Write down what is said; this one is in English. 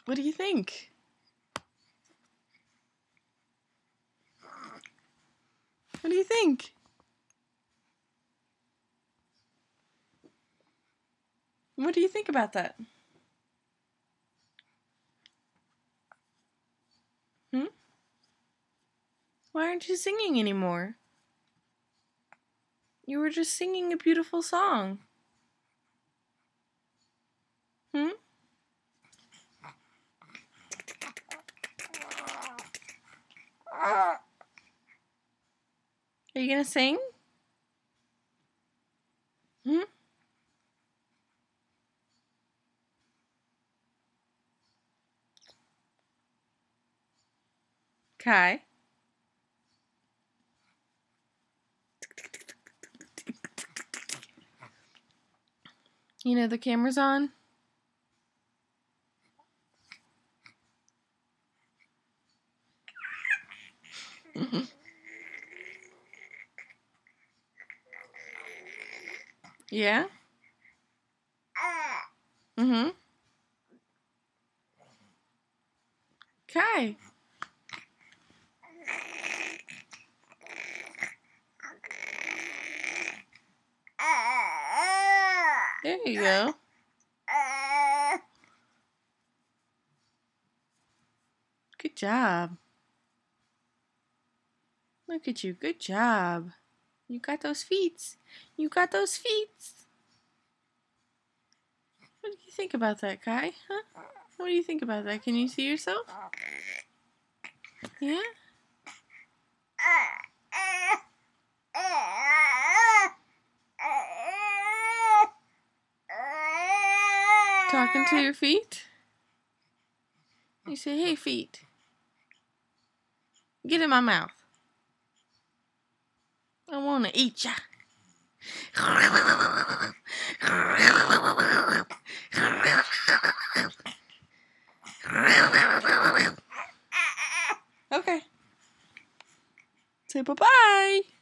What do you think? What do you think? What do you think about that? Why aren't you singing anymore? You were just singing a beautiful song. Are you gonna sing? Kai? You know the camera's on? Yeah? Kai? There you go. Good job. Look at you. Good job. You got those feet. You got those feet. What do you think about that, Kai? Huh? What do you think about that? Can you see yourself? Yeah? Talking to your feet? You say, hey, feet. Get in my mouth. I want to eat ya. Okay. Say bye-bye.